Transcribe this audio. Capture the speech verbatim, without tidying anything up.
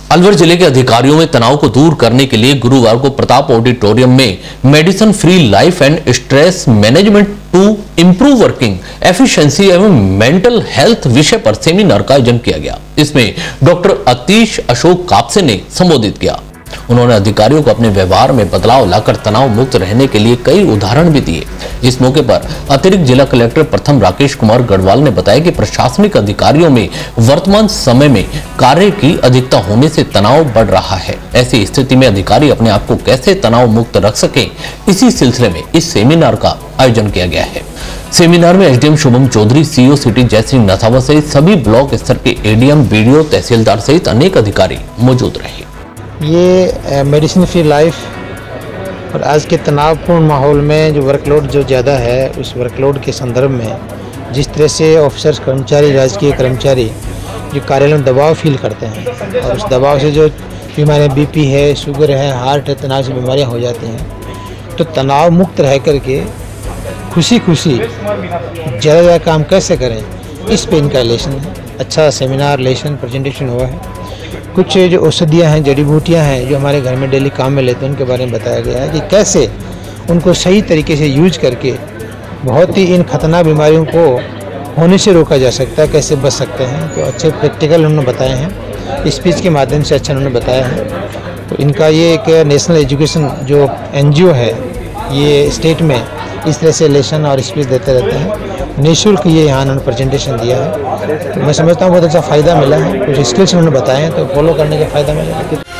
अलवर जिले के अधिकारियों में तनाव को दूर करने के लिए गुरुवार को प्रताप ऑडिटोरियम में medicine free life and stress management to improve working efficiency एवं मेंटल हेल्थ विषय पर सेमिनार का आयोजन किया गया। इसमें डॉक्टर अतीश अशोक कापसे ने संबोधित किया। उन्होंने अधिकारियों को अपने व्यवहार में बदलाव लाकर तनाव मुक्त रहने के लिए कई उदाहरण भी दिए। इस मौके पर अतिरिक्त जिला कलेक्टर प्रथम राकेश कुमार गढ़वाल ने बताया कि प्रशासनिक अधिकारियों में वर्तमान समय में कार्य की अधिकता होने से तनाव बढ़ रहा है। ऐसी स्थिति में अधिकारी अपने आप को कैसे तनाव मुक्त रख सके, इसी सिलसिले में इस सेमिनार का आयोजन किया गया है। सेमिनार में SDM Shubham Choudhary, CEO city Jaisingh Nathawa सहित सभी ब्लॉक स्तर के एडीएम, बीडीओ, तहसीलदार सहित अनेक अधिकारी मौजूद रहे। ये मेडिसिन फ्री लाइफ और आज के तनावपूर्ण माहौल में जो वर्कलोड जो ज़्यादा है, उस वर्कलोड के संदर्भ में जिस तरह से ऑफिसर्स, कर्मचारी, राजकीय कर्मचारी जो कार्यालय में दबाव फील करते हैं और उस दबाव से जो बीमारियाँ बीपी है, शुगर है, हार्ट है, तनाव से बीमारियाँ हो जाती हैं, तो तनाव मुक्त रह करके खुशी खुशी ज़्यादा ज़्यादा काम कैसे करें, इस पे इनका लेसन है। अच्छा सेमिनार, लेसन, प्रेजेंटेशन हुआ है। कुछ जो औषधियाँ हैं, जड़ी बूटियाँ हैं जो हमारे घर में डेली काम में लेते हैं, उनके बारे में बताया गया है कि कैसे उनको सही तरीके से यूज करके बहुत ही इन खतरनाक बीमारियों को होने से रोका जा सकता है, कैसे बच सकते हैं। तो अच्छे प्रैक्टिकल उन्होंने बताए हैं, स्पीच के माध्यम से अच्छा उन्होंने बताया है। तो इनका ये एक नेशनल एजुकेशन जो एनजीओ है, ये स्टेट में इस तरह से लेसन और स्पीच देते रहते हैं। निःशुल्क ये यहाँ उन्होंने प्रेजेंटेशन दिया है। तो मैं समझता हूँ बहुत अच्छा फ़ायदा मिला है। कुछ स्किल्स उन्होंने बताए हैं, तो फॉलो करने का फ़ायदा मिला है।